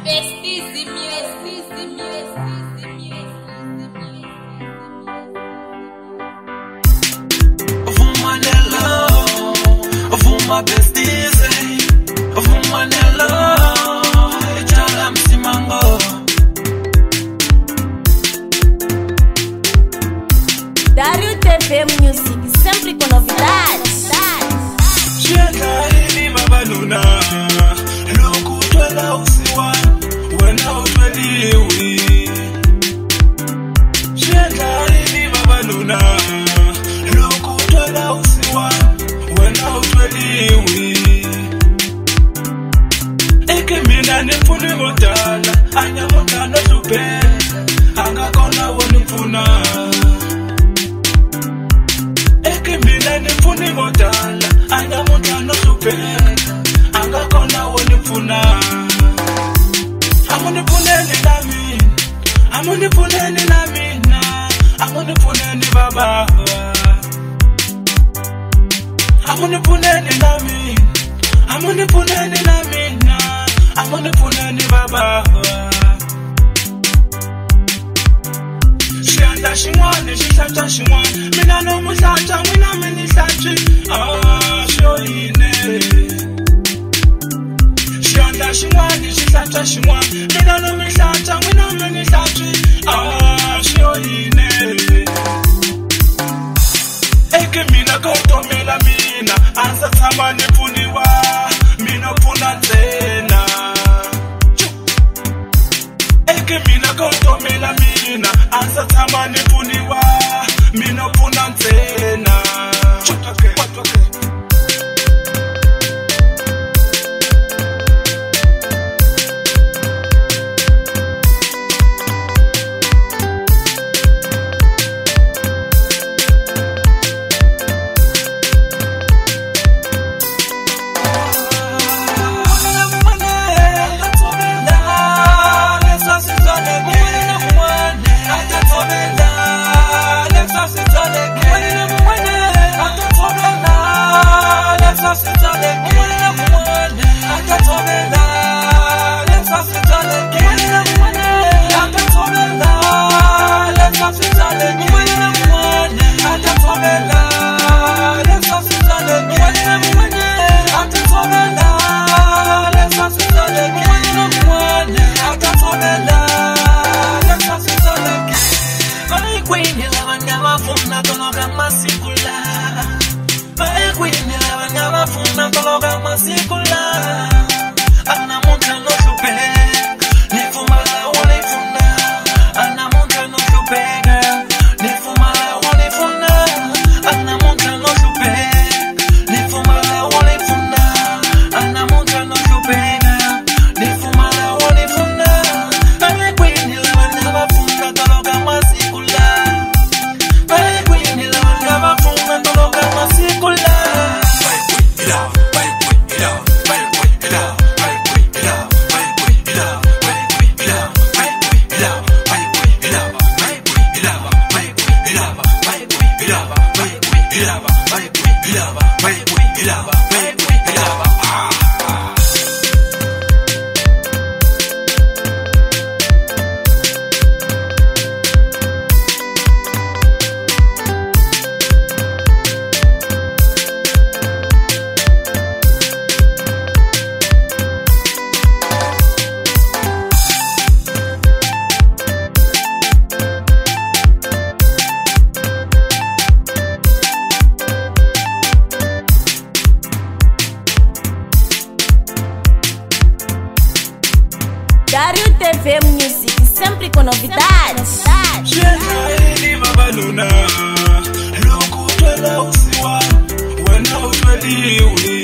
My besties, Vumanelo, Jalam Simango. Dario TV Music, sempre com novidades. Chega ili mabaluna, loku twela usiwa, wena utweliwi. Chega ili mabaluna, loku twela usiwa, wena utweliwi. Eke mina nifuni modala, anya modala tupe, anga kona wanifuna. Eke mina nifuni modala, anya modala tupe, anga kona wanifuna. Amunifuneni na mina, amunifuneni na mina, amunifuneni baba. Amunifuneni na mina, amunifuneni na mina, amunifuneni baba. Shanda shimwane, shishata shimwane, mina no musata, mina meni sachi, shoyine. Shanda shimwane, shishata shimwane, mina no musata, mina meni sachi, shoyine. Eke mina kotomela mina, ansa tama nifuniwa, mina puna tena. Eke mina kotomela mina, ansa tama nifuniwa, mina puna tena. Dario TV Music, sempre com novidades. Chega ili mabaluna, loku twela usiwa, wena utweliwi.